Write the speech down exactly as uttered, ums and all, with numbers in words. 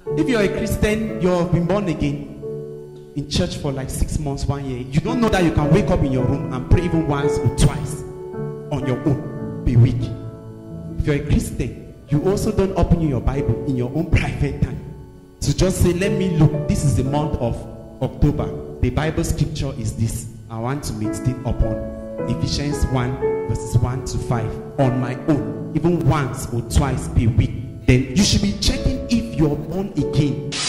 If you're a Christian, you've been born again in church for like six months, one year, you don't know that you can wake up in your room and pray even once or twice on your own per week. If you're a Christian, you also don't open your Bible in your own private time to just say, let me look, this is the month of October, the Bible scripture is this, I want to meditate upon Ephesians one verses one to five on my own, even once or twice per week. Then you should be checking if you're born again.